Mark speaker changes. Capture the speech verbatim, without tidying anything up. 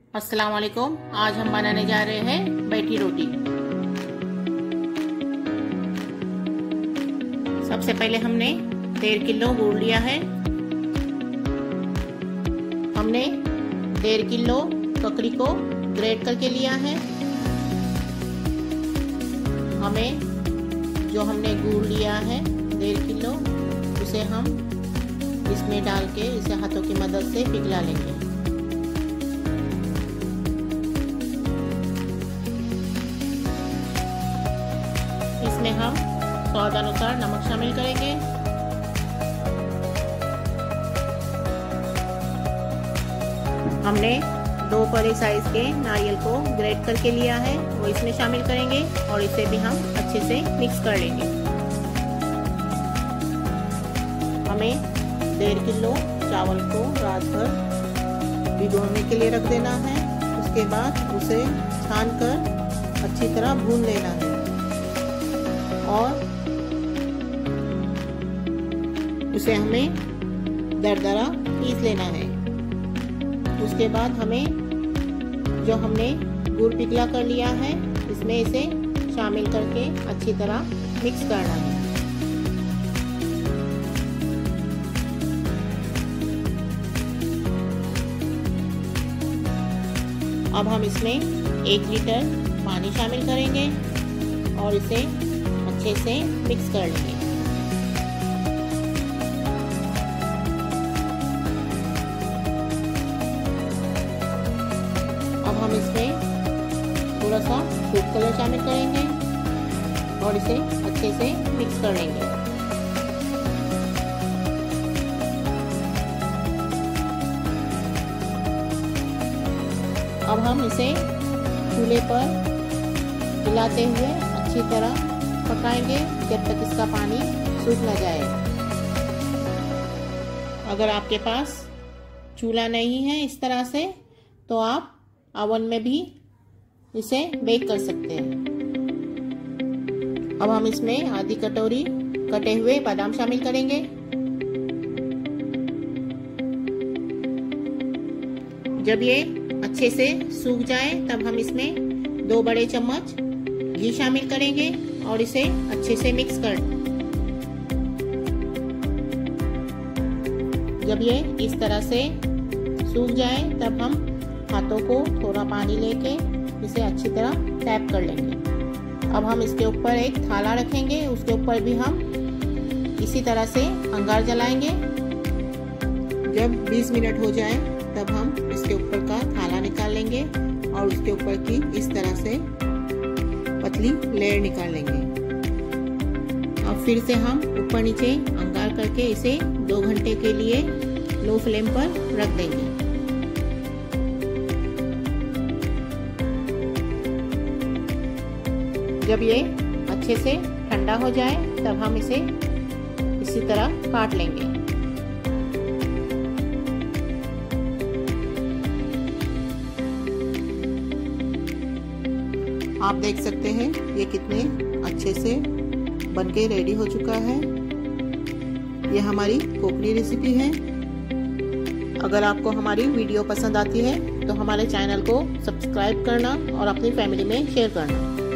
Speaker 1: अस्सलाम वालेकुम। आज हम बनाने जा रहे हैं बैठी रोटी। सबसे पहले हमने डेढ़ किलो गुड़ लिया है। हमने डेढ़ किलो ककड़ी को ग्रेट करके लिया है। हमें जो हमने गुड़ लिया है डेढ़ किलो, उसे हम इसमें डाल के इसे हाथों की मदद से पिघला लेंगे। इसमें हम स्वाद अनुसार नमक शामिल करेंगे। हमने दो बड़े साइज के नारियल को ग्रेट करके लिया है, वो इसमें शामिल करेंगे और इसे भी हम अच्छे से मिक्स कर लेंगे। हमें डेढ़ किलो चावल को रात भर भिगोने के लिए रख देना है। उसके बाद उसे छान कर अच्छी तरह भून लेना है और उसे हमें दरदरा पीस लेना है। उसके बाद हमें जो हमने गुड़ पिघला कर लिया है, इसमें इसे शामिल करके अच्छी तरह मिक्स करना है। अब हम इसमें एक लीटर पानी शामिल करेंगे और इसे अच्छे से मिक्स कर लेंगे। अब हम इसमें थोड़ा सा फूड कलर शामिल करेंगे और इसे अच्छे से मिक्स कर लेंगे। अब हम इसे चूल्हे पर हिलाते हुए अच्छी तरह पकाएंगे जब तक इसका पानी सूख न जाए। अगर आपके पास चूल्हा नहीं है इस तरह से, तो आप ओवन में भी इसे बेक कर सकते हैं। अब हम इसमें आधी कटोरी कटे हुए बादाम शामिल करेंगे। जब ये अच्छे से सूख जाए तब हम इसमें दो बड़े चम्मच घी शामिल करेंगे और इसे अच्छे से मिक्स कर। जब ये इस तरह से सूख जाए तब हम हाथों को थोड़ा पानी लेके इसे अच्छी तरह टैप कर लेंगे। अब हम इसके ऊपर एक थाला रखेंगे, उसके ऊपर भी हम इसी तरह से अंगार जलाएंगे। जब बीस मिनट हो जाए तब हम इसके ऊपर का थाला निकाल लेंगे और उसके ऊपर की इस तरह से पतली लेयर निकाल लेंगे। अब फिर से हम ऊपर नीचे अंगार करके इसे दो घंटे के लिए लो फ्लेम पर रख देंगे। जब ये अच्छे से ठंडा हो जाए तब हम इसे इसी तरह काट लेंगे। आप देख सकते हैं ये कितने अच्छे से बनके रेडी हो चुका है। ये हमारी कोकनी रेसिपी है। अगर आपको हमारी वीडियो पसंद आती है तो हमारे चैनल को सब्सक्राइब करना और अपनी फैमिली में शेयर करना।